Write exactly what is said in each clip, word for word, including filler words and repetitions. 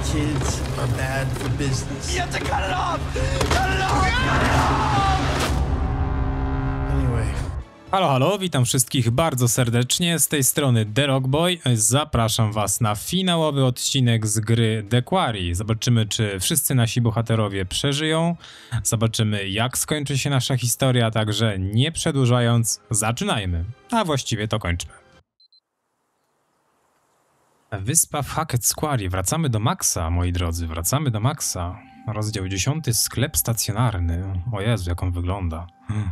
kids are bad for business. You have to cut it off! Cut it off! Cut it off! Anyway. Halo, halo, witam wszystkich bardzo serdecznie, z tej strony The Rockboy. Zapraszam was na finałowy odcinek z gry The Quarry. Zobaczymy, czy wszyscy nasi bohaterowie przeżyją, zobaczymy, jak skończy się nasza historia, także nie przedłużając, zaczynajmy, a właściwie to kończmy. Wyspa w Hackett's Quarry. Wracamy do Maxa, moi drodzy, wracamy do Maxa. Rozdział dziesiąty, sklep stacjonarny. O Jezu, jak on wygląda. Hmm.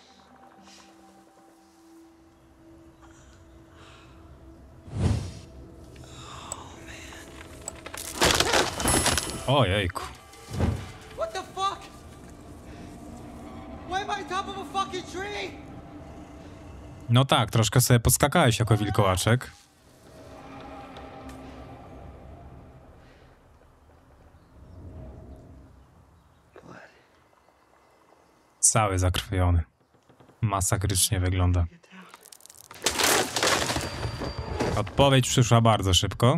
Ojejku. What the fuck? Why am I on top of a fucking tree? No tak, troszkę sobie podskakałeś jako wilkołaczek. Cały zakrwawiony. Masakrycznie wygląda. Odpowiedź przyszła bardzo szybko.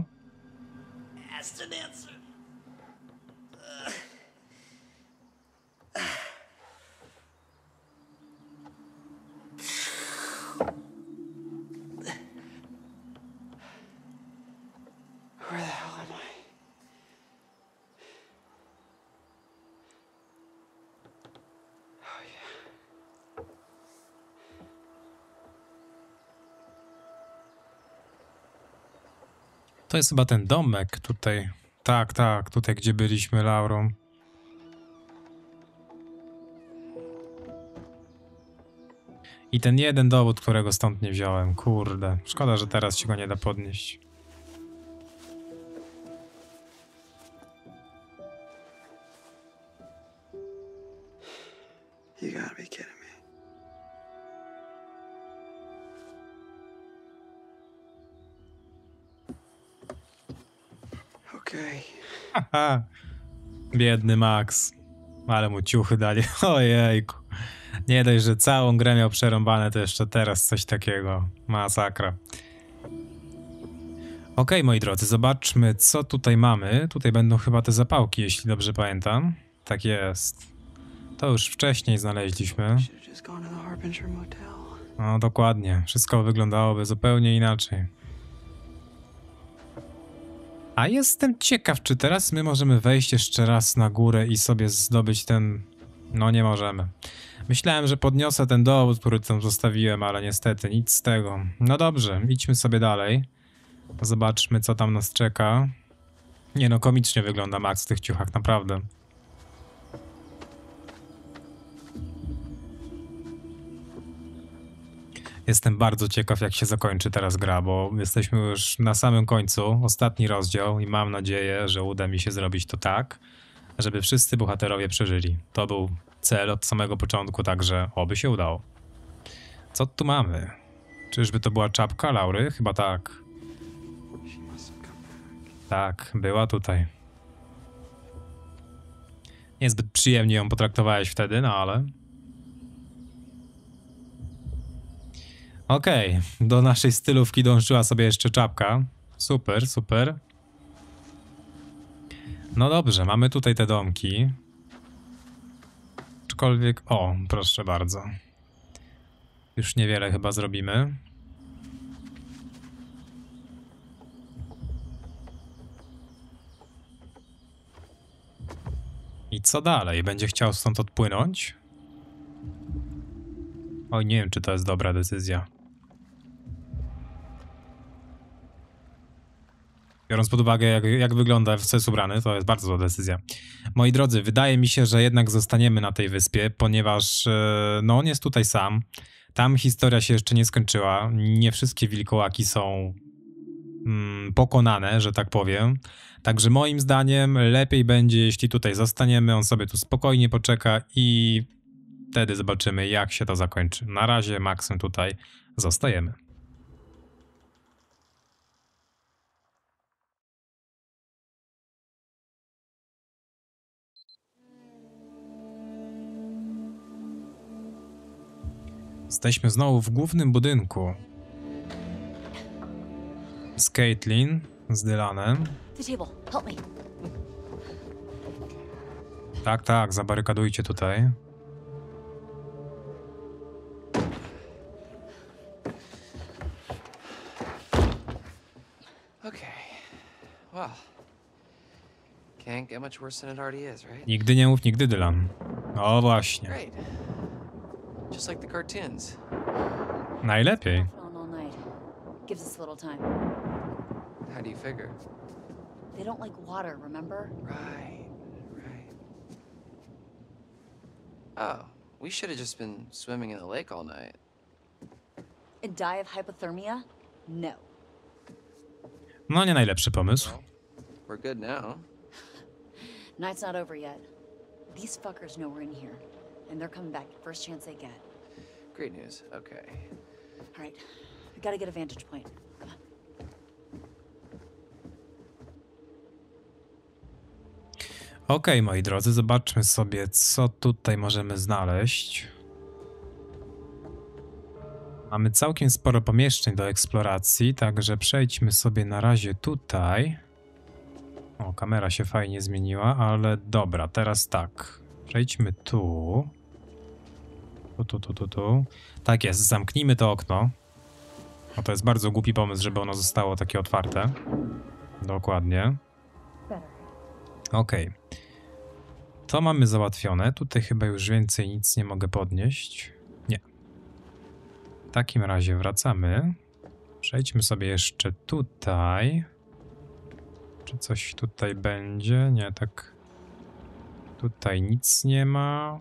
Where the hell am I? Oh yeah. To jest chyba ten domek tutaj. Tak, tak, tutaj gdzie byliśmy Laurą. I ten jeden dowód, którego stąd nie wziąłem. Kurde, szkoda, że teraz się go nie da podnieść. You gotta be kidding me. Okay. Haha, biedny Max. Ale mu ciuchy dali. Ojejku. Nie dość, że całą grę miał przerąbane, to jeszcze teraz coś takiego. Masakra. Okej, moi drodzy, zobaczmy, co tutaj mamy. Tutaj będą chyba te zapałki, jeśli dobrze pamiętam. Tak jest. To już wcześniej znaleźliśmy. Should've just gone to the Harbinger Motel. No dokładnie, wszystko wyglądałoby zupełnie inaczej. A jestem ciekaw, czy teraz my możemy wejść jeszcze raz na górę i sobie zdobyć ten... No nie możemy. Myślałem, że podniosę ten dowód, który tam zostawiłem, ale niestety nic z tego. No dobrze, idźmy sobie dalej. Zobaczmy, co tam nas czeka. Nie no, komicznie wygląda Max w tych ciuchach, naprawdę. Jestem bardzo ciekaw, jak się zakończy teraz gra, bo jesteśmy już na samym końcu, ostatni rozdział i mam nadzieję, że uda mi się zrobić to tak, żeby wszyscy bohaterowie przeżyli. To był cel od samego początku, także oby się udało. Co tu mamy? Czyżby to była czapka Laury? Chyba tak. Tak, była tutaj. Niezbyt przyjemnie ją potraktowałeś wtedy, no ale... Okej, okay. Do naszej stylówki dążyła sobie jeszcze czapka. Super, super. No dobrze, mamy tutaj te domki. Aczkolwiek... O, proszę bardzo. Już niewiele chyba zrobimy. I co dalej? Będzie chciał stąd odpłynąć? Oj, nie wiem, czy to jest dobra decyzja. Biorąc pod uwagę, jak, jak wygląda, w co jest ubrany, to jest bardzo zła decyzja. Moi drodzy, wydaje mi się, że jednak zostaniemy na tej wyspie, ponieważ no on jest tutaj sam. Tam historia się jeszcze nie skończyła. Nie wszystkie wilkołaki są mm, pokonane, że tak powiem. Także moim zdaniem lepiej będzie, jeśli tutaj zostaniemy, on sobie tu spokojnie poczeka i wtedy zobaczymy, jak się to zakończy. Na razie Maxem tutaj zostajemy. Jesteśmy znowu w głównym budynku. Z Caitlin. z Dylanem. The table. Help me. Tak, tak, zabarykadujcie tutaj. Okay. Well, can't get much worse than it already is, right? Nigdy nie mów nigdy, Dylan. O właśnie. Great. Just like the cartoons. Najlepiej. On all night. Gives us a little time. How do you figure? They don't like water, remember? Right, right. Oh, we should have just been swimming in the lake all night. And die of hypothermia? No. No nie najlepszy pomysł. Well, we're good now. Night's not over yet. These fuckers know we're in here. And they're coming back first chance they get. Great news. Okay. All right. We gotta get a vantage point. Come on. Okej, moi drodzy, zobaczmy sobie, co tutaj możemy znaleźć. Mamy całkiem sporo pomieszczeń do eksploracji, także przejdźmy sobie na razie tutaj. O, kamera się fajnie zmieniła, ale dobra, teraz tak. Przejdźmy tu. Tu, tu, tu, tu, tu. Tak jest, zamknijmy to okno. No to jest bardzo głupi pomysł, żeby ono zostało takie otwarte. Dokładnie. Okej. To mamy załatwione. Tutaj chyba już więcej nic nie mogę podnieść. Nie. W takim razie wracamy. Przejdźmy sobie jeszcze tutaj. Czy coś tutaj będzie? Nie, tak. Tutaj nic nie ma.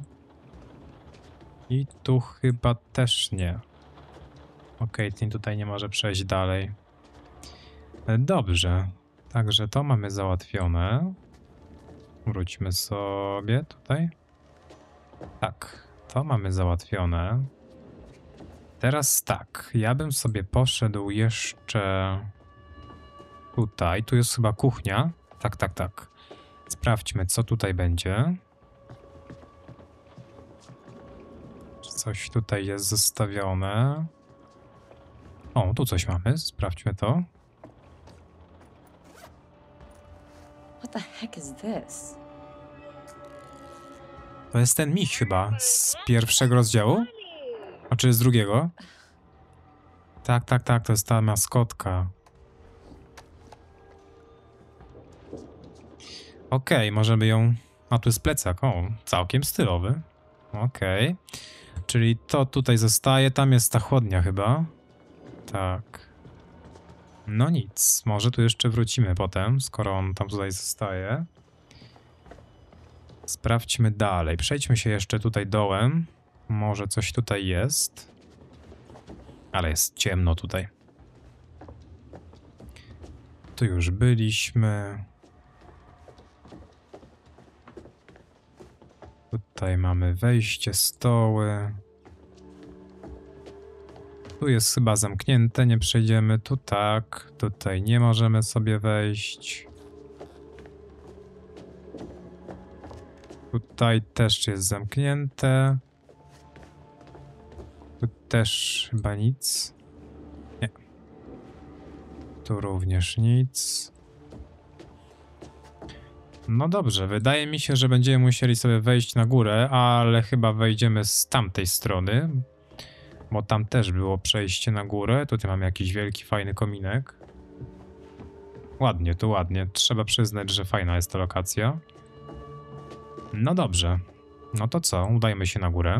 I tu chyba też nie. Okej, okay, tutaj nie może przejść dalej. Dobrze. Także to mamy załatwione. Wróćmy sobie tutaj. Tak, to mamy załatwione. Teraz tak, ja bym sobie poszedł jeszcze tutaj. Tu jest chyba kuchnia. Tak, tak, tak. Sprawdźmy, co tutaj będzie. Czy coś tutaj jest zostawione? O, tu coś mamy. Sprawdźmy to. What the heck is this? To jest ten miś chyba z pierwszego rozdziału? A czy z drugiego? Tak, tak, tak, to jest ta maskotka. Okej, okay, możemy ją... A tu jest plecak, o, całkiem stylowy. Okej. Okay. Czyli to tutaj zostaje, tam jest ta chłodnia chyba. Tak. No nic, może tu jeszcze wrócimy potem, skoro on tam tutaj zostaje. Sprawdźmy dalej. Przejdźmy się jeszcze tutaj dołem. Może coś tutaj jest. Ale jest ciemno tutaj. Tu już byliśmy. Tutaj mamy wejście, stoły. Tu jest chyba zamknięte, nie przejdziemy. Tu tak, tutaj nie możemy sobie wejść. Tutaj też jest zamknięte. Tu też chyba nic. Nie. Tu również nic. No dobrze, wydaje mi się, że będziemy musieli sobie wejść na górę, ale chyba wejdziemy z tamtej strony. Bo tam też było przejście na górę. Tutaj mamy jakiś wielki, fajny kominek. Ładnie, tu ładnie. Trzeba przyznać, że fajna jest ta lokacja. No dobrze. No to co? Udajmy się na górę.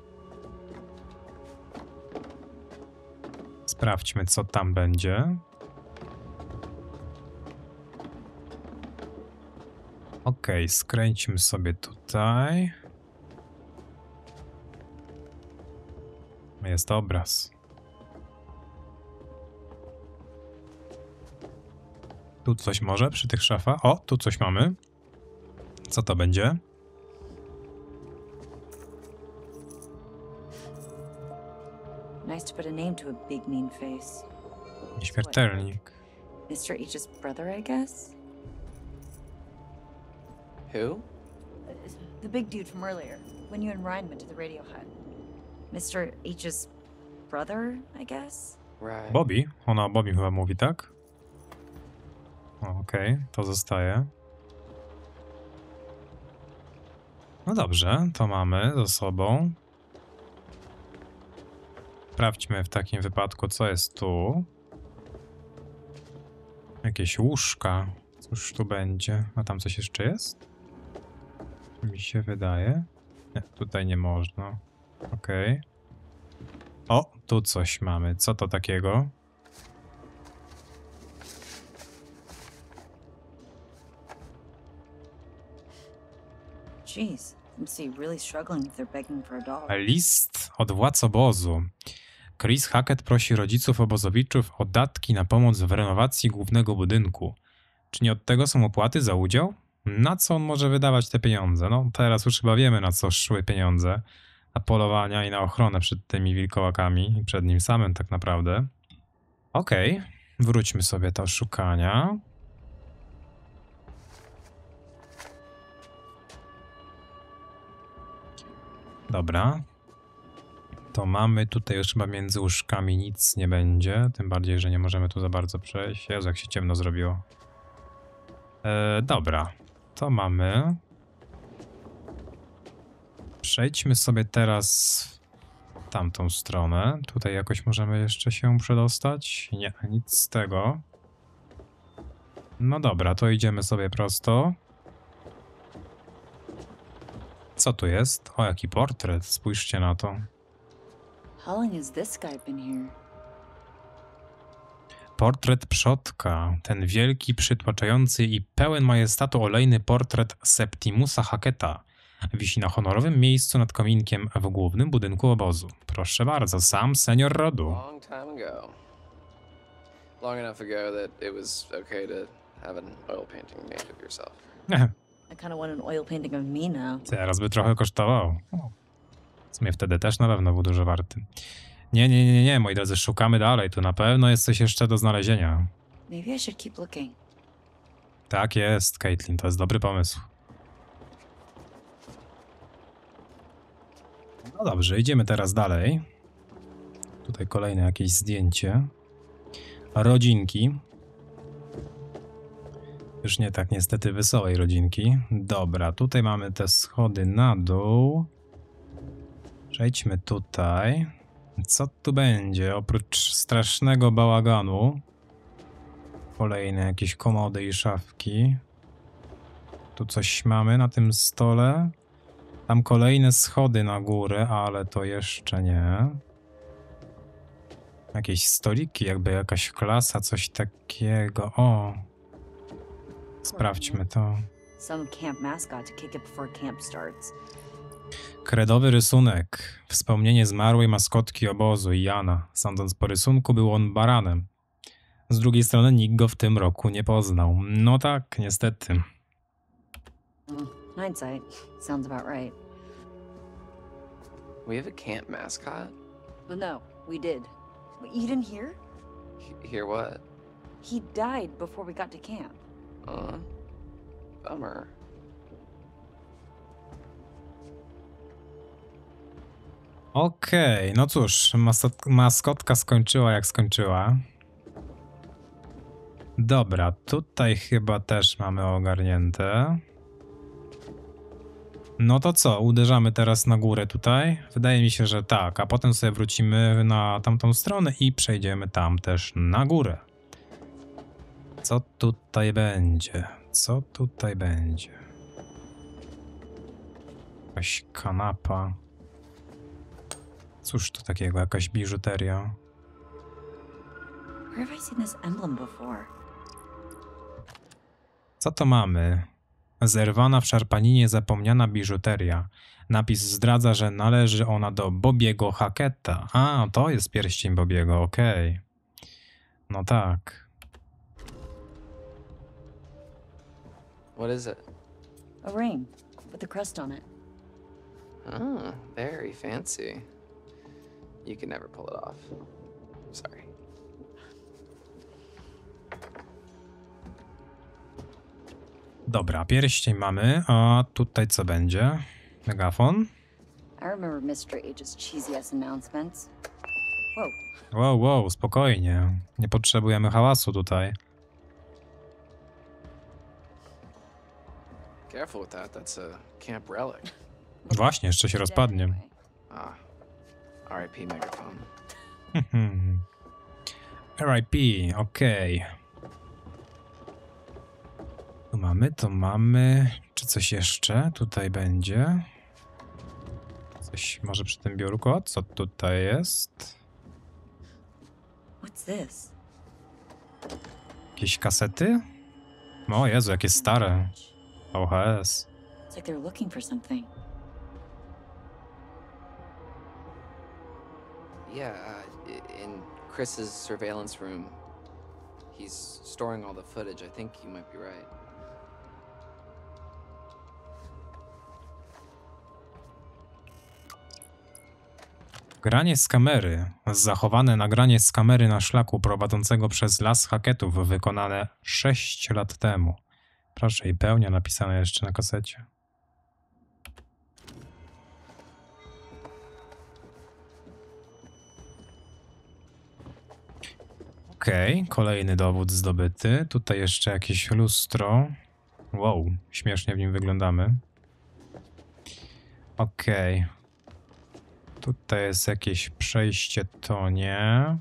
Sprawdźmy, co tam będzie. Okej, skręćmy sobie tutaj. Jest obraz. Tu coś może przy tych szafach? O, tu coś mamy. Co to będzie? Nice to put a name to a big mean face. Nieśmiertelnik. mister H's brother, I guess? Who? The big dude from earlier, when you and Ryan went to the radio hut. mister H's brother, I guess? Right. Bobby? Ona o Bobby chyba mówi, tak? Okej, okay, to zostaje. No dobrze, to mamy ze sobą. Sprawdźmy w takim wypadku, co jest tu. Jakieś łóżka. Cóż tu będzie? A tam coś jeszcze jest? Mi się wydaje. Nie, tutaj nie można. Okej. Okay. O, tu coś mamy. Co to takiego? Jeez, seems to be really struggling if they're begging for a dog. List od władz obozu. Chris Hackett prosi rodziców obozowiczów o datki na pomoc w renowacji głównego budynku. Czy nie od tego są opłaty za udział? Na co on może wydawać te pieniądze? No teraz już chyba wiemy, na co szły pieniądze. Na polowania i na ochronę przed tymi wilkołakami i przed nim samym tak naprawdę. Okej, okay. Wróćmy sobie do szukania. Dobra. To mamy tutaj już chyba między łóżkami nic nie będzie. Tym bardziej, że nie możemy tu za bardzo przejść. Jezu, jak się ciemno zrobiło. E, dobra. To mamy. Przejdźmy sobie teraz w tamtą stronę. Tutaj jakoś możemy jeszcze się przedostać? Nie, nic z tego. No dobra, to idziemy sobie prosto. Co tu jest? O, jaki portret. Spójrzcie na to. How long has this guy been here? Portret przodka. Ten wielki, przytłaczający i pełen majestatu olejny portret Septimusa Hacketta wisi na honorowym miejscu nad kominkiem w głównym budynku obozu. Proszę bardzo, sam senior rodu. Long time ago. Long enough ago that it was okay to have an oil painting made of yourself. I kind of want an oil painting of me now. Teraz by trochę kosztował. W sumie wtedy też na pewno był dużo warty. Nie, nie, nie, nie, moi drodzy, szukamy dalej. Tu na pewno jest coś jeszcze do znalezienia. Maybe I should keep looking. Tak jest, Caitlin, to jest dobry pomysł. No dobrze, idziemy teraz dalej. Tutaj kolejne jakieś zdjęcie. Rodzinki. Już nie tak niestety wesołej rodzinki. Dobra, tutaj mamy te schody na dół. Przejdźmy tutaj. Co tu będzie? Oprócz strasznego bałaganu. Kolejne jakieś komody i szafki. Tu coś mamy na tym stole. Tam kolejne schody na górę, ale to jeszcze nie. Jakieś stoliki, jakby jakaś klasa, coś takiego. O! Sprawdźmy to. Some camp mascot to kick it before camp starts. Kredowy rysunek. Wspomnienie zmarłej maskotki obozu, Jana. Sądząc po rysunku, był on baranem. Z drugiej strony nikt go w tym roku nie poznał. No tak, niestety. Mm, hindsight. Sounds about right. We have a camp mascot? Well, no, we did. But you didn't hear? H- hear what? He died before we got to camp. Uh, bummer. Okej, okay, no cóż, masot- maskotka skończyła jak skończyła. Dobra, tutaj chyba też mamy ogarnięte. No to co, uderzamy teraz na górę tutaj? Wydaje mi się, że tak, a potem sobie wrócimy na tamtą stronę i przejdziemy tam też na górę. Co tutaj będzie? Co tutaj będzie? Jakaś kanapa. Cóż to takiego? Jakaś biżuteria. Where have I seen this emblem before? Co to mamy? Zerwana w szarpaninie zapomniana biżuteria. Napis zdradza, że należy ona do Bobiego Hacketta. A, to jest pierścień Bobiego, okej. Okay. No tak. What is it? A ring with a crest on it. Oh, very fancy. You can never pull it off. Sorry. Dobra, pierścień mamy, a tutaj co będzie? Megafon? I remember mister H's cheesy ass announcements. Whoa. Wow, wow, spokojnie. Nie potrzebujemy hałasu tutaj. Careful with that. That's a camp relic. Właśnie, jeszcze się rozpadnie. Ah, R I P megaphone. R I P, okej. Tu mamy, to mamy. Czy coś jeszcze tutaj będzie? Coś może przy tym biurku? Co tutaj jest? What's this? Jakieś kasety? O Jezu, jakie stare. V H S. It's like they're looking for something. Yeah, uh, i- in Chris's surveillance room, he's storing all the footage. I think you might be right. Granie z kamery. Zachowane nagranie z kamery na szlaku prowadzącego przez las Hackettów wykonane sześć lat temu. Proszę, i pełnia napisane jeszcze na kasecie. Okej, okay, kolejny dowód zdobyty. Tutaj jeszcze jakieś lustro. Wow, śmiesznie w nim wyglądamy. Okej. Okay. Tutaj jest jakieś przejście, to nie.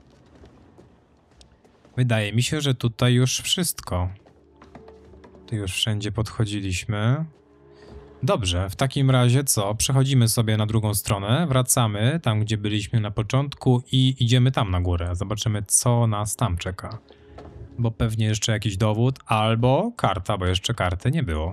Wydaje mi się, że tutaj już wszystko. Tu już wszędzie podchodziliśmy. Dobrze, w takim razie co? Przechodzimy sobie na drugą stronę, wracamy tam, gdzie byliśmy na początku i idziemy tam na górę. Zobaczymy, co nas tam czeka. Bo pewnie jeszcze jakiś dowód, albo karta, bo jeszcze karty nie było.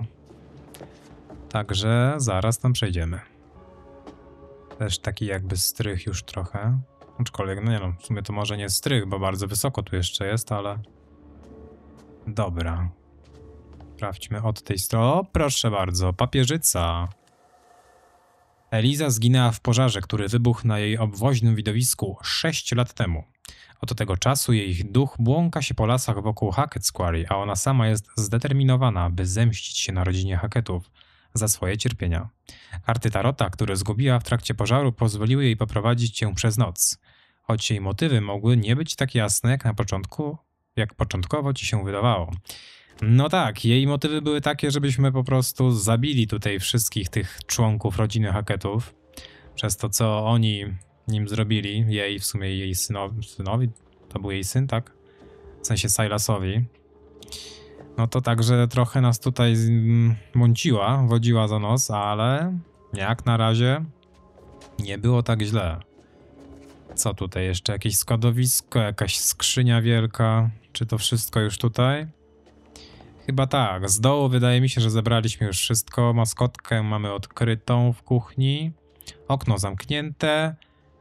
Także zaraz tam przejdziemy. Też taki jakby strych już trochę. Aczkolwiek, no nie no, w sumie to może nie strych, bo bardzo wysoko tu jeszcze jest, ale... Dobra. Sprawdźmy od tej strony. O, proszę bardzo, papieżyca. Eliza zginęła w pożarze, który wybuchł na jej obwoźnym widowisku sześć lat temu. Od tego czasu jej duch błąka się po lasach wokół Hackett's Quarry, a ona sama jest zdeterminowana, by zemścić się na rodzinie Hackettów za swoje cierpienia. Karty Tarota, które zgubiła w trakcie pożaru, pozwoliły jej poprowadzić cię przez noc. Choć jej motywy mogły nie być tak jasne, jak na początku, jak początkowo ci się wydawało. No tak, jej motywy były takie, żebyśmy po prostu zabili tutaj wszystkich tych członków rodziny Hackettów. Przez to, co oni nim zrobili, jej, w sumie jej synowi, synowi, to był jej syn, tak? W sensie Silasowi. No to także trochę nas tutaj mąciła, wodziła za nos, ale jak na razie nie było tak źle. Co tutaj jeszcze? Jakieś składowisko, jakaś skrzynia wielka. Czy to wszystko już tutaj? Chyba tak. Z dołu wydaje mi się, że zebraliśmy już wszystko. Maskotkę mamy odkrytą w kuchni. Okno zamknięte.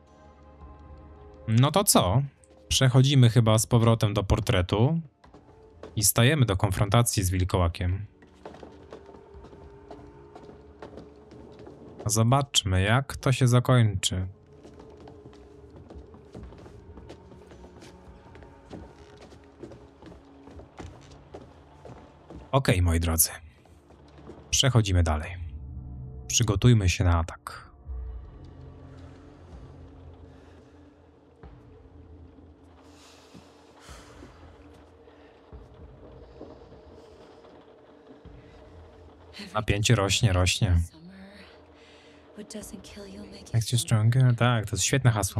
No to co? Przechodzimy chyba z powrotem do portretu. I stajemy do konfrontacji z wilkołakiem. Zobaczmy, jak to się zakończy. Okej, okay, moi drodzy. Przechodzimy dalej. Przygotujmy się na atak. Napięcie rośnie, rośnie. Makes you stronger. Tak, to jest świetne hasło.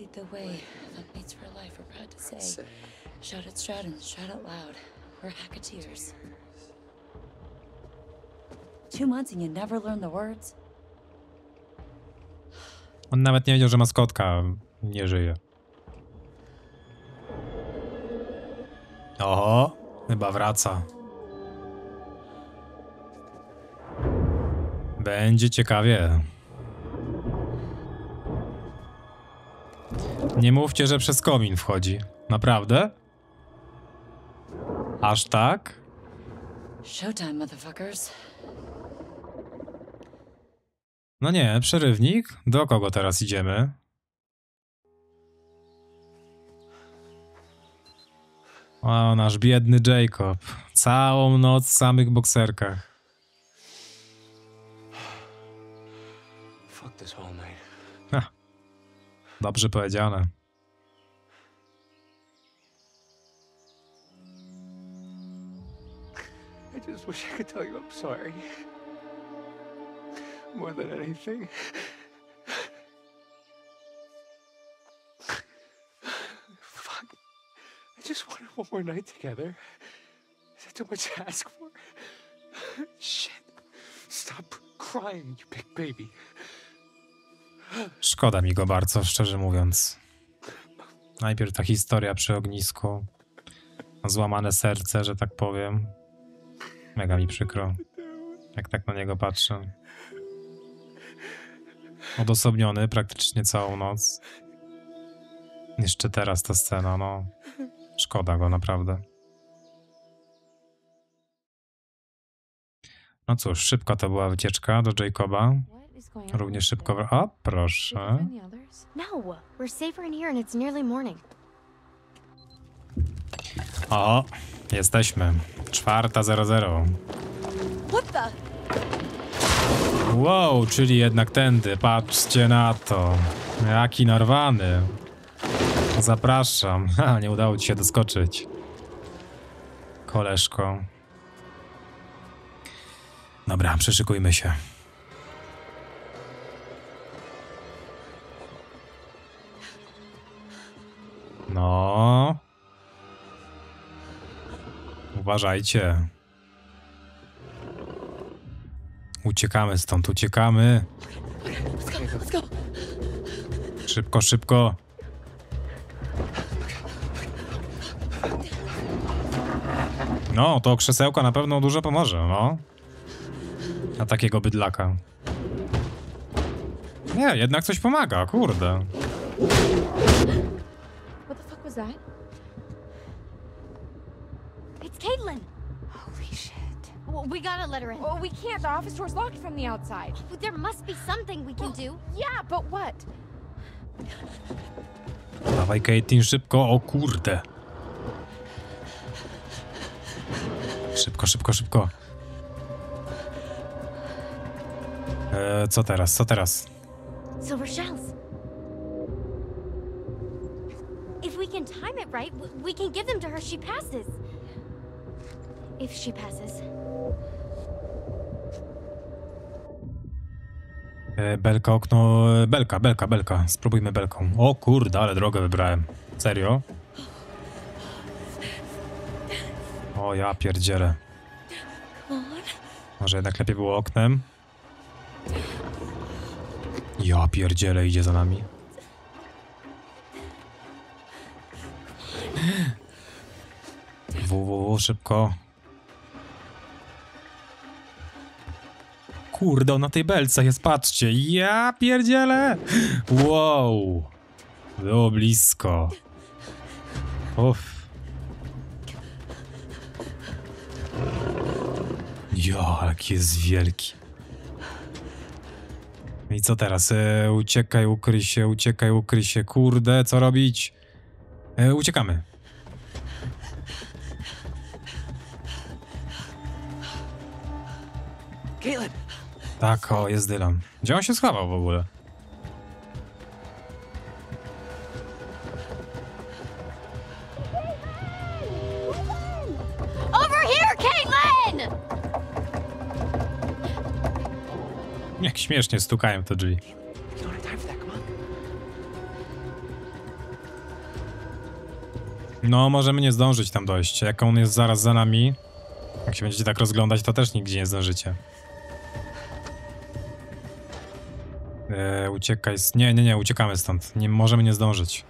Shout it, Stratton, shout it loud. We're Hacketeers. Two months and you never learn the words? On nawet nie wiedział, że maskotka nie żyje. Oho, chyba wraca. Będzie ciekawie. Nie mówcie, że przez komin wchodzi. Naprawdę? Aż tak? Showtime, motherfuckers. No nie, przerywnik. Do kogo teraz idziemy? O, nasz biedny Jacob. Całą noc w samych bokserkach. Fuck this whole night. Ha. Dobrze powiedziane. I just wish I could tell you I'm sorry. More than anything. Fuck. I just wanted one more night together. Is that too much to ask for? Shit. Stop crying, you big baby. Szkoda mi go bardzo, szczerze mówiąc. Najpierw ta historia przy ognisku. Złamane serce, że tak powiem. Mega mi przykro, jak tak na niego patrzę. Odosobniony praktycznie całą noc. Jeszcze teraz ta scena, no. Szkoda go naprawdę. No cóż, szybko to była wycieczka do Jacoba. Również szybko... O, proszę. No, we're safer in here and it's nearly morning. O, jesteśmy. Czwarta zero zero. What the? Wow, czyli jednak tędy. Patrzcie na to. Jaki narwany. Zapraszam. Ha, nie udało ci się doskoczyć. Koleżko. Dobra, przyszykujmy się. No. Uważajcie. Uciekamy stąd, uciekamy. Szybko, szybko. No, to krzesełko na pewno dużo pomoże, no. A takiego bydlaka. Nie, jednak coś pomaga, kurde. What the fuck was that? It's Caitlin. Holy shit. Well, we gotta let her in. Well, we can't. The office door's locked from the outside. But there must be something we can do. Yeah, but what? Dawaj, Caitlin, szybko, o kurde. Szybko, szybko, szybko. E, co teraz, co teraz? Silver shells. If we can time it right, w- we can give them to her. She passes. If she passes. E, belka, okno, e, belka, belka, belka. Spróbujmy belką. O kurde, ale drogę wybrałem. Serio? O ja pierdzielę. Może jednak lepiej było oknem? Ja pierdzielę, idzie za nami. Www, szybko. Kurde, on na tej belce jest, patrzcie. Ja pierdzielę. Wow. Było blisko. Uff. Jo, jaki jest wielki. I co teraz? E, uciekaj, ukryj się, uciekaj, ukryj się. Kurde, co robić? E, uciekamy. Caitlin! Tak, o, jest Dylan. Gdzie on się schował w ogóle? Over here, Caitlin! Jak śmiesznie stukają te drzwi. You don't have time for that, come on. No, możemy nie zdążyć tam dojść. Jak on jest zaraz za nami, jak się będziecie tak rozglądać, to też nigdzie nie zdążycie. E, uciekaj. z- Nie, nie, nie, uciekamy stąd. Nie możemy nie zdążyć.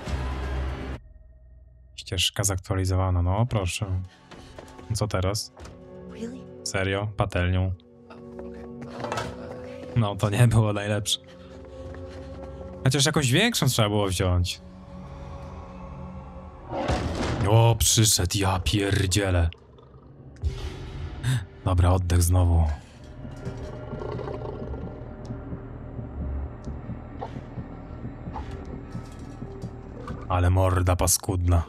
Ścieżka zaktualizowana, no proszę. Co teraz? Really? Serio? Patelnią. Oh, okay. No, to nie było najlepsze. Chociaż jakąś większą trzeba było wziąć. O, przyszedł, ja pierdzielę. Dobra, oddech znowu. Ale morda paskudna.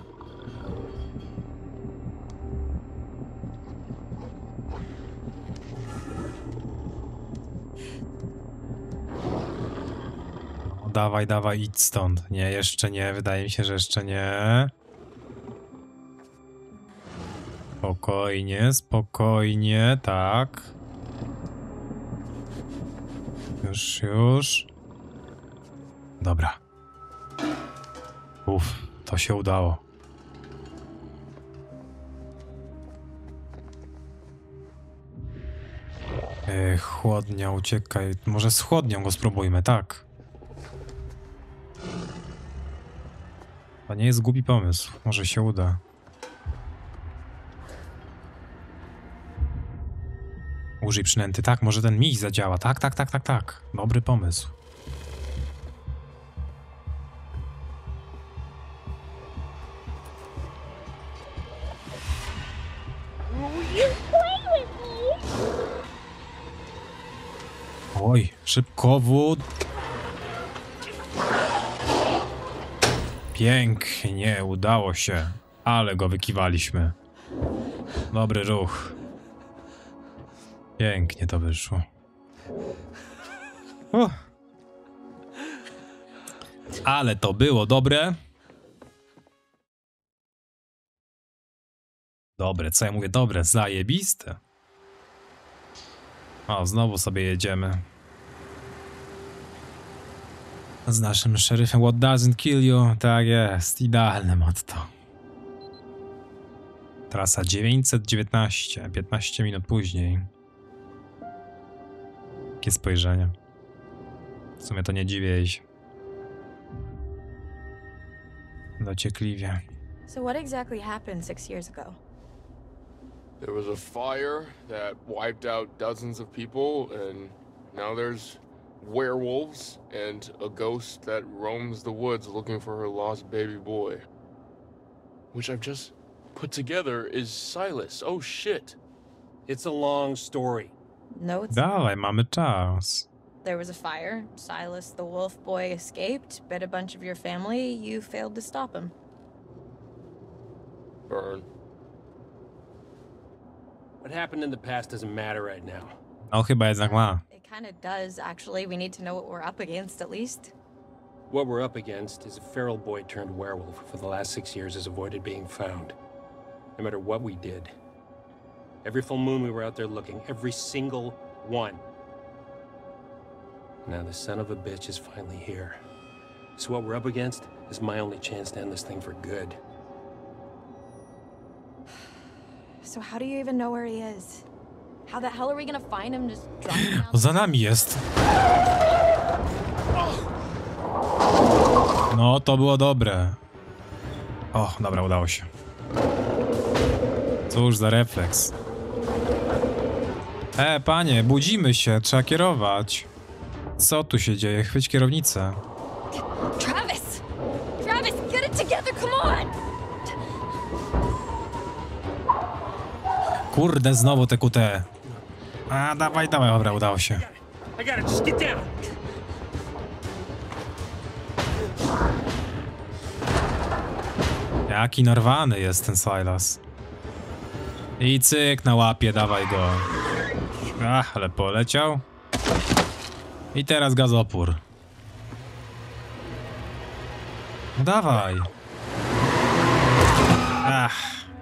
No, dawaj, dawaj, idź stąd. Nie, jeszcze nie, wydaje mi się, że jeszcze nie. Spokojnie, spokojnie, tak. Już, już. Dobra. Uff, to się udało. Yy, chłodnia, uciekaj. Może z chłodnią go spróbujmy, tak. To nie jest głupi pomysł. Może się uda. Użyj przynęty. Tak, może ten miś zadziała. Tak, tak, tak, tak, tak. Dobry pomysł. Oj, szybkowód. Pięknie, udało się. Ale go wykiwaliśmy. Dobry ruch. Pięknie to wyszło. Uh. Ale to było dobre. Dobre, co ja mówię? Dobre, zajebiste. O, znowu sobie jedziemy. Z naszym szeryfem What doesn't kill you. Tak jest, idealne motto. Trasa dziewięćset dziewiętnaście, piętnaście minut później. Jakie spojrzenie. W sumie to nie dziwię się. Dociekliwie. So what exactly happened six years ago? There was a fire that wiped out dozens of people, and now there's werewolves and a ghost that roams the woods looking for her lost baby boy. Which I've just put together is Silas. Oh shit. It's a long story. No, it's Dawaj, mamy czas. There was a fire. Silas the wolf boy escaped, bit a bunch of your family. You failed to stop him. Burn. What happened in the past doesn't matter right now. No chyba jednak ma. It kind of does, actually. We need to know what we're up against, at least. What we're up against is a feral boy turned werewolf who for the last six years has avoided being found. No matter what we did. Every full moon we were out there looking. Every single one. Now the son of a bitch is finally here. So what we're up against is my only chance to end this thing for good. So how do you even know where he is? How the hell are we gonna find him? Just drop him down? O, za nami jest. No, to było dobre. O, dobra, udało się. Cóż za refleks. E, panie, budzimy się, trzeba kierować. Co tu się dzieje? Chwyć kierownicę. Travis! Travis, get it together, come on! Kurde, znowu te Q T. A, dawaj, dawaj, dobra, udało się. I got it, just get down! Jaki narwany jest ten Silas. I cyk na łapie, dawaj go. Ach, ale poleciał. I teraz gazopór. No dawaj. Ach.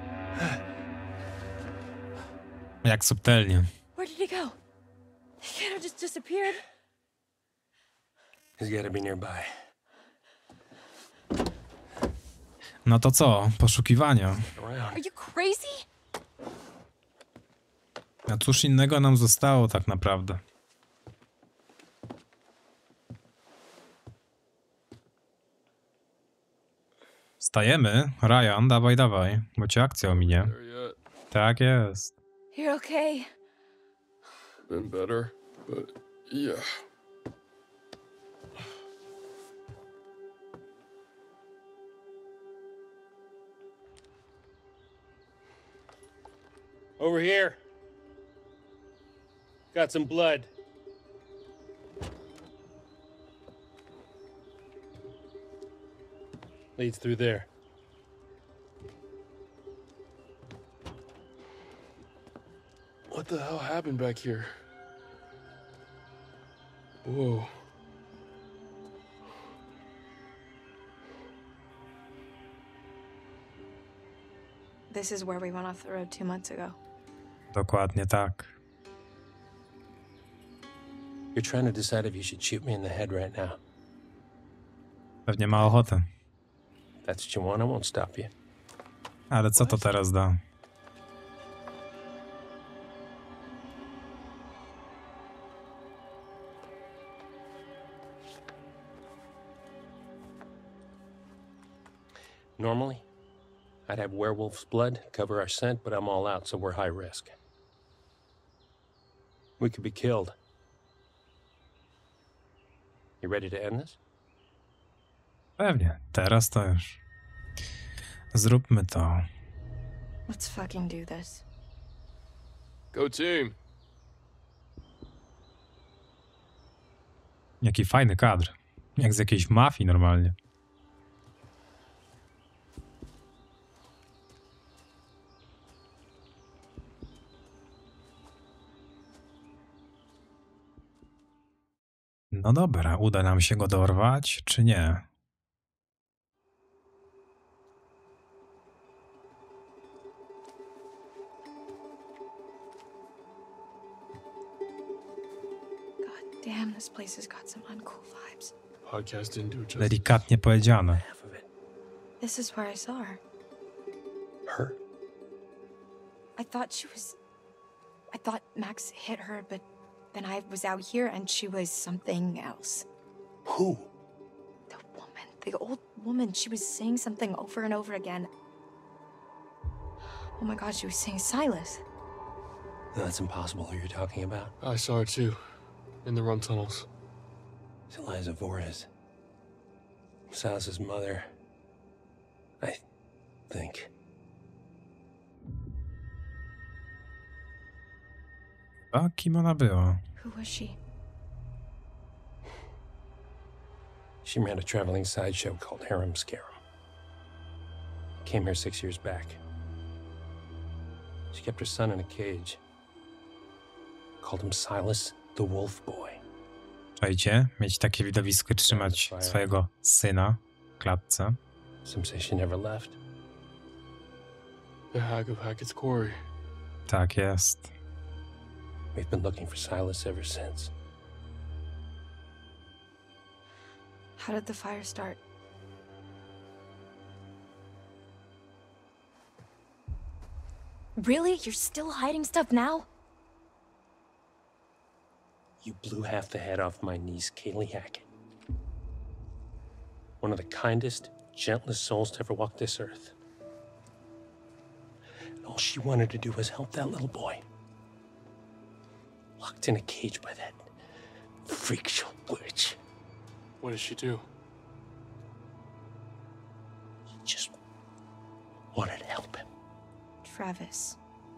Jak subtelnie. Where did he go? He kind of just disappeared. He's gotta be nearby. No to co? Poszukiwania. Are you crazy? A cóż innego nam zostało tak naprawdę? Wstajemy. Ryan, dawaj, dawaj, bo cię akcja ominie. There yet? Tak jest. You're okay. Been better, but yeah. Over here. Got some blood. Leads through there. What the hell happened back here? Whoa. This is where we went off the road two months ago. Dokładnie tak. You're trying to decide if you should shoot me in the head right now. Pewnie ma ochotę. If that's what you want, I won't stop you. Ale co to teraz da? Normally, I'd have werewolf's blood cover our scent, but I'm all out, so we're high risk. We could be killed. You ready to end this? Pewnie. Teraz to już. Zróbmy to. Let's fucking do this. Go team. Jaki fajny kadr. Jak z jakiejś mafii normalnie. No dobra, uda nam się go dorwać, czy nie? God damn, this place has got some uncool vibes. Podcast didn't do it justice. Delikatnie powiedziane. Half of it. This is where I saw her. Her? I thought she was... I thought Max hit her, but then I was out here and she was something else. Who? The woman, the old woman, she was saying something over and over again. Oh my god, she was saying Silas. No, that's impossible who you're talking about. I saw her too, in the run tunnels. It's Eliza Vorez. Silas's mother. I think. A kim ona była? Who was she? She ran a traveling sideshow called Harem Scarum. Came here six years back. She kept her son in a cage. Called him Silas the Wolf Boy. Czajcie, mieć takie widowisko, trzymać swojego syna w klatce. Some say she never left. The Hag of Hackett's Quarry. Tak jest. We've been looking for Silas ever since. How did the fire start? Really? You're still hiding stuff now? You blew half the head off my niece, Kaylee Hackett. One of the kindest, gentlest souls to ever walk this earth. And all she wanted to do was help that little boy. Locked in a cage by that freak show witch. What does she do? He just wanted to help him. Travis.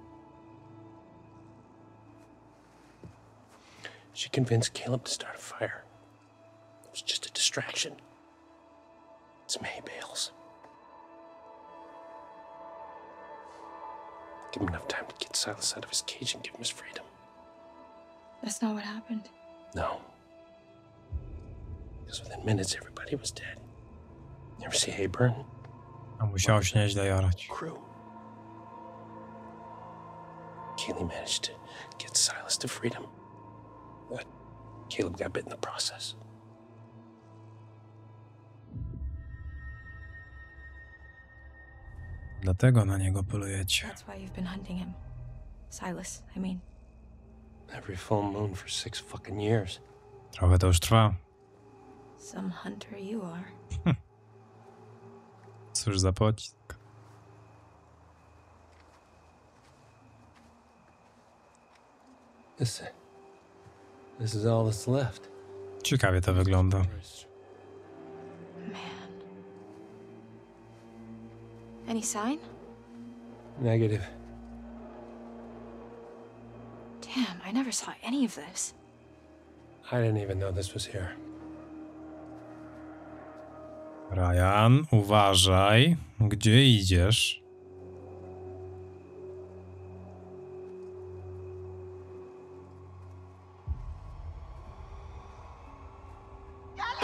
She convinced Caleb to start a fire. It was just a distraction. Some hay bales. Give him enough time to get Silas out of his cage and give him his freedom. That's not what happened. No. Because within minutes, everybody was dead. You ever see hay burn? A musiało się nieźle jarać. Crew. Kaylee managed to get Silas to freedom. But Caleb got bit in the process. Dlatego na niego polujecie. That's why you've been hunting him. Silas, I mean. Every full moon for six fucking years. Trochę to już trwa. Some hunter you are. Cóż za pocisk. This, this is all that's left. Ciekawie to wygląda. Man. Any sign? Negative. Damn, I never saw any of this. I didn't even know this was here. Ryan, uważaj. Gdzie idziesz?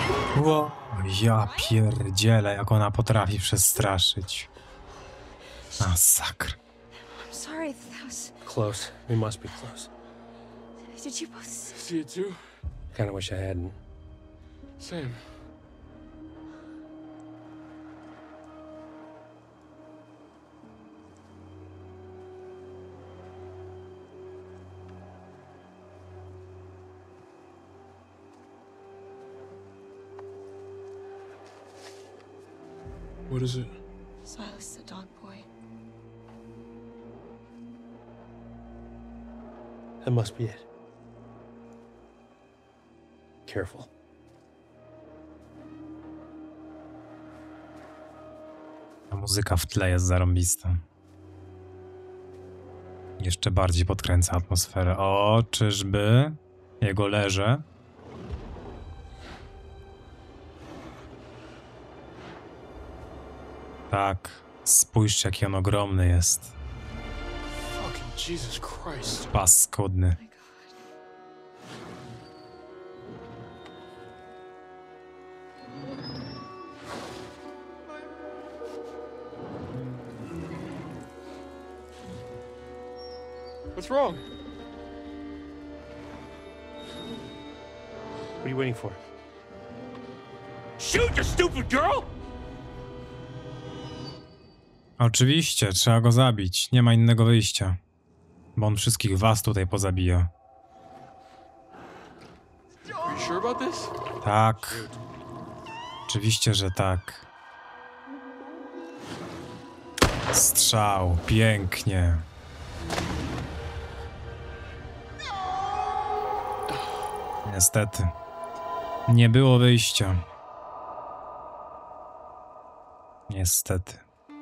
Ło, ja pierdzielę, jak ona potrafi przestraszyć. Masakr. I'm sorry, that was... Close. We must be close. Did you both... See it too? Kinda wish I hadn't. Same. What is it? Silas, the dog boy. That must be it. Careful. Ta muzyka w tle jest zarąbista. Jeszcze bardziej podkręca atmosferę. O, czyżby jego leże? Tak, spójrzcie, jaki on ogromny jest. Fucking Jesus Christ. Paskudny. What's wrong? What are you waiting for? Shoot, you stupid girl! Oczywiście, trzeba go zabić. Nie ma innego wyjścia. Bo on wszystkich was tutaj pozabija. Are you sure about this? Tak. Oczywiście, że tak. Strzał. Pięknie. Niestety. Nie było wyjścia. Niestety.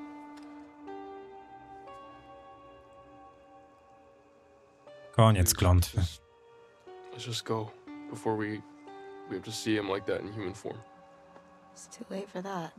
Koniec klątwy. Let's just go before we we have to see him like that in human form. It's too late for that.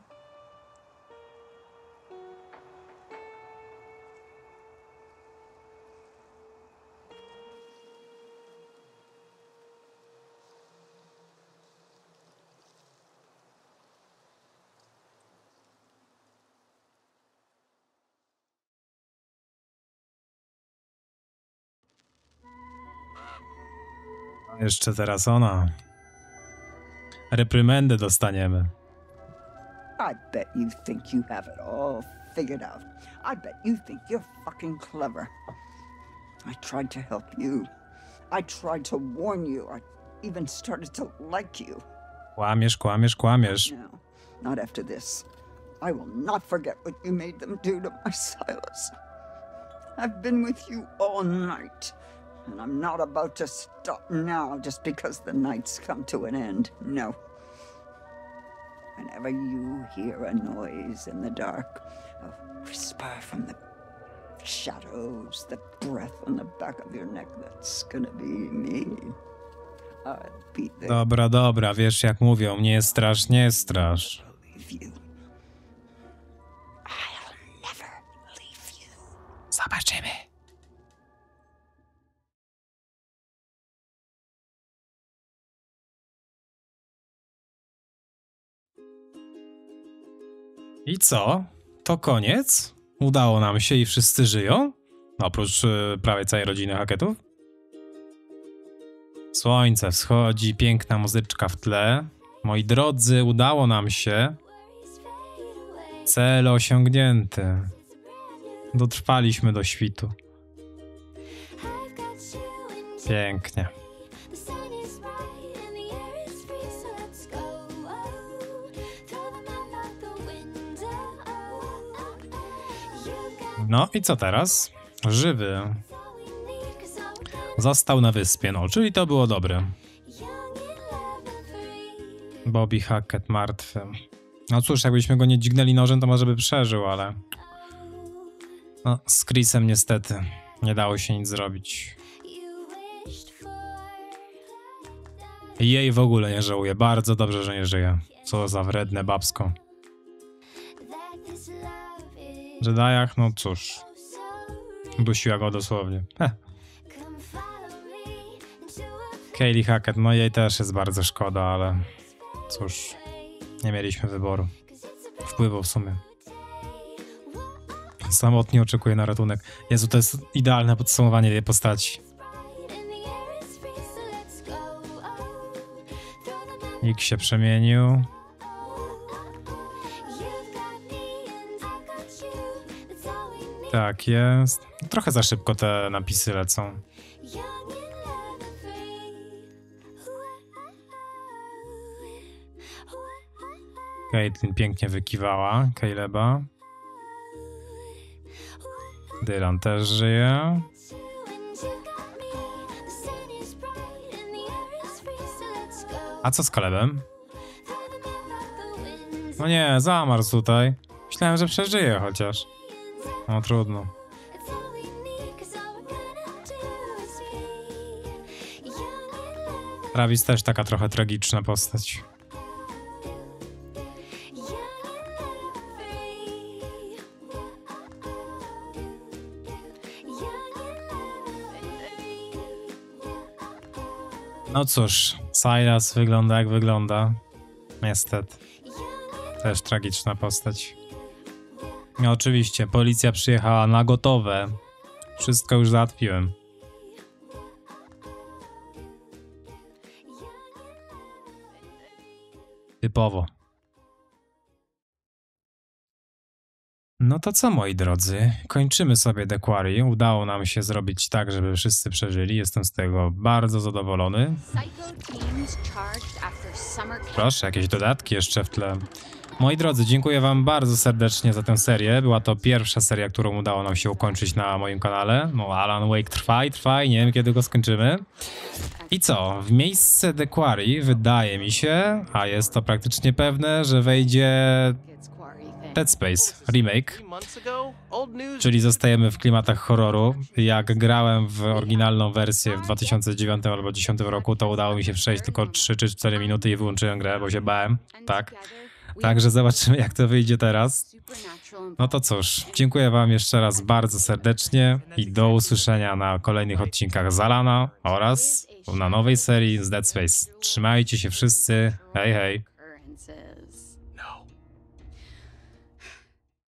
Jeszcze teraz ona. Reprymendę dostaniemy. I bet you think you have it all figured out. I bet you think you're fucking clever. I tried to help you. I tried to warn you. I even started to like you. Kłamiesz, kłamiesz, kłamiesz. No, not after this. I will not forget what you made them do to my Silas. I've been with you all night, and I'm not about to stop now just because the night's come to an end. No. Whenever you hear a noise in the dark, a whisper from the shadows, the breath on the back of your neck, that's gonna be me. I'll be there. Dobra, dobra, wiesz jak mówią, nie strasz, nie strasz. Zobaczymy. I co? To koniec? Udało nam się i wszyscy żyją? Oprócz y, prawie całej rodziny Hackettów? Słońce wschodzi, piękna muzyczka w tle. Moi drodzy, udało nam się. Cel osiągnięty. Dotrwaliśmy do świtu. Pięknie. No i co teraz? Żywy. Został na wyspie, no, czyli to było dobre. Bobby Hackett martwy. No cóż, jakbyśmy go nie dźgnęli nożem, to może by przeżył, ale... No, z Chrisem niestety nie dało się nic zrobić. Jej w ogóle nie żałuję. Bardzo dobrze, że nie żyje. Co za wredne babsko. Jedajach, no cóż. Dusiła go dosłownie. Heh. Kaylee Hackett, no jej też jest bardzo szkoda, ale cóż, nie mieliśmy wyboru. Wpływu w sumie. Samotnie oczekuje na ratunek. Jezu, to jest idealne podsumowanie tej postaci. Nick się przemienił. Tak jest. Trochę za szybko te napisy lecą. Caitlin pięknie wykiwała Caleba. Dylan też żyje. A co z Calebem? No nie, zamarzł tutaj. Myślałem, że przeżyje chociaż. No trudno. Travis też taka trochę tragiczna postać. No cóż, Silas wygląda jak wygląda. Niestety. Też tragiczna postać. No oczywiście, policja przyjechała na gotowe. Wszystko już załatwiłem. Typowo. No to co, moi drodzy? Kończymy sobie The Quarry. Udało nam się zrobić tak, żeby wszyscy przeżyli. Jestem z tego bardzo zadowolony. Proszę, jakieś dodatki jeszcze w tle. Moi drodzy, dziękuję wam bardzo serdecznie za tę serię. Była to pierwsza seria, którą udało nam się ukończyć na moim kanale. No, Alan Wake trwa i trwa i nie wiem, kiedy go skończymy. I co? W miejsce The Quarry wydaje mi się, a jest to praktycznie pewne, że wejdzie Dead Space Remake, czyli zostajemy w klimatach horroru. Jak grałem w oryginalną wersję w dwa tysiące dziewiątym albo dwa tysiące dziesiątym roku, to udało mi się przejść tylko trzy czy cztery minuty i wyłączyłem grę, bo się bałem. Tak. Także zobaczymy, jak to wyjdzie teraz. No to cóż, dziękuję wam jeszcze raz bardzo serdecznie i do usłyszenia na kolejnych odcinkach z Alana oraz na nowej serii z Dead Space. Trzymajcie się wszyscy. Hej, hej.